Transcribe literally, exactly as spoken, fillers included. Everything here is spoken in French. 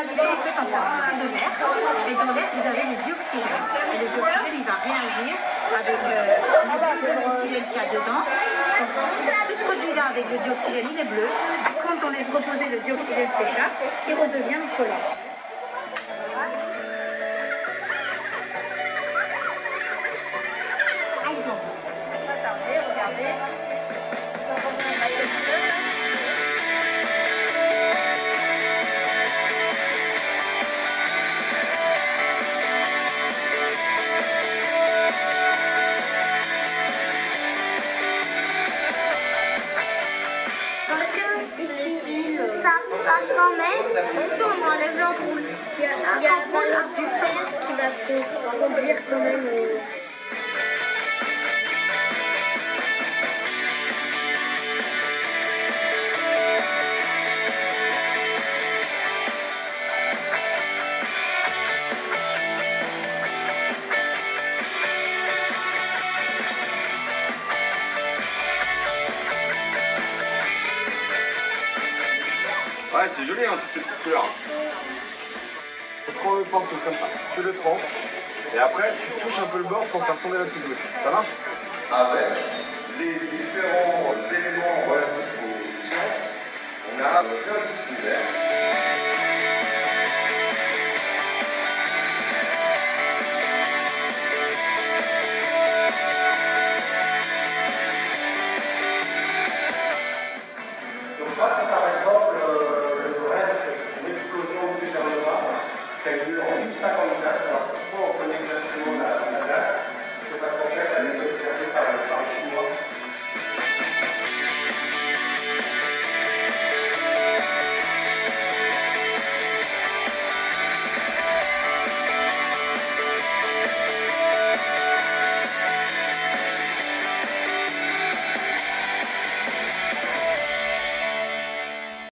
réagissez en fait en faisant de l'air. Et dans l'air, vous avez le dioxygène. Et le dioxygène, il va réagir avec euh, le méthylène qu'il y a dedans. Donc, ce produit-là, avec le dioxygène, il est bleu. Quand on laisse reposer, le dioxygène s'échappe et redevient collage. Regardez, regardez. Ça passe quand même, on enlève l'ampoule. Il y a, il y a du fer qui va te produire quand même. Euh... Ouais, c'est joli, hein, toutes ces petites couleurs. Tu prends le pinceau comme ça, tu le trempes, et après, tu touches un peu le bord pour faire tomber la petite goutte. Ça marche? Avec les différents éléments relatifs